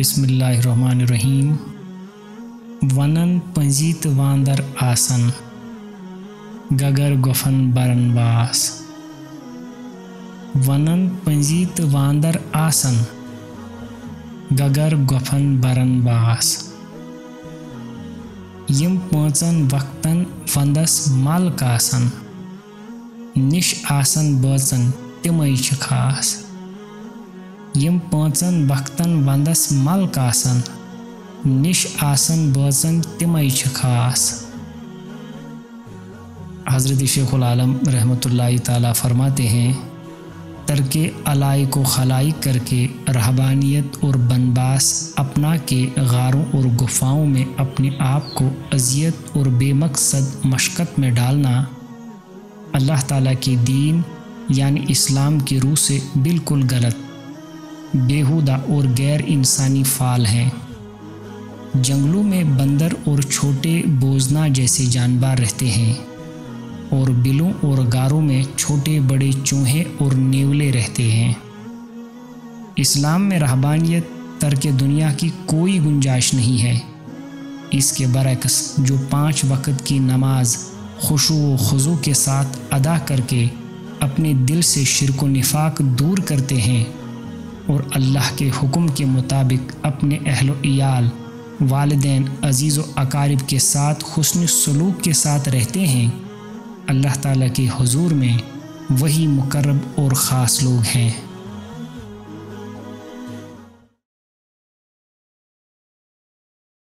بسم اللہ الرحمن الرحیم۔ ونن پنزی تہ واندر آسن، گگر گوفن برن واس۔ ونن پنزی تہ واندر آسن، گگر گوفن برن واس۔ یم پانچن وقتن وندس مل کاسن، نش آسن بٲژن تمے چھ خاص۔ یم پانچن وقتن وندس مل کاسن، نش آسن بٲژن تمے چھ خاص۔ حضرت شیخ العالم رحمۃ اللہ تعالیٰ فرماتے ہیں، ترک علائق و خلائق کر کے رہبانیت اور بنباس اپنا کے غاروں اور گفاؤں میں اپنے آپ کو اذیت اور بے مقصد مشقت میں ڈالنا اللہ تعالیٰ کے دین یعنی اسلام کی روح سے بالکل غلط، بیہودہ اور غیر انسانی فعل ہیں۔ جنگلوں میں بندر اور چھوٹے بوزنا جیسے جانور رہتے ہیں، اور بلوں اور غاروں میں چھوٹے بڑے چوہے اور نیولے رہتے ہیں۔ اسلام میں رہبانیت ترک دنیا کی کوئی گنجائش نہیں ہے۔ اس کے برعکس جو 5 وقت کی نماز خشوع و خضوع کے ساتھ ادا کر کے اپنے دل سے شرک و نفاق دور کرتے ہیں اور اللہ کے حکم کے مطابق اپنے اہل و عیال، والدین، عزیز و اقارب کے ساتھ حسن سلوک کے ساتھ رہتے ہیں، اللہ تعالیٰ کے حضور میں وہی مقرب اور خاص لوگ ہیں۔